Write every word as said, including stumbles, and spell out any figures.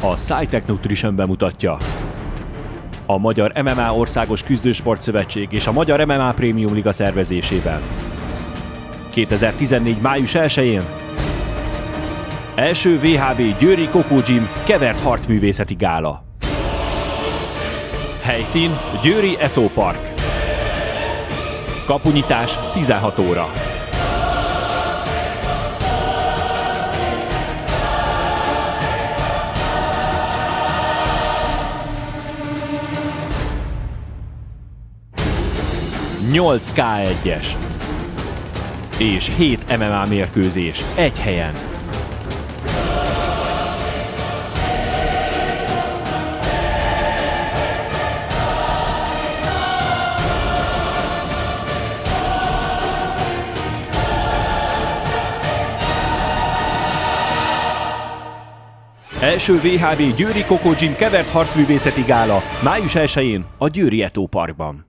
a SciTech Nutrition bemutatja. A Magyar em em á Országos Küzdősportszövetség és a Magyar em em á Prémium Liga szervezésében. kétezer-tizennégy. május elsején első vé há bé Győri Coco Gym kevert harcművészeti gála. Helyszín Győri Eto Park. Kapunyitás tizenhat óra. nyolc ká egyes és hét em em á mérkőzés egy helyen. Első vé há bé Győri Coco Gym kevert harcművészeti gála május elsején a Győri Eto Parkban.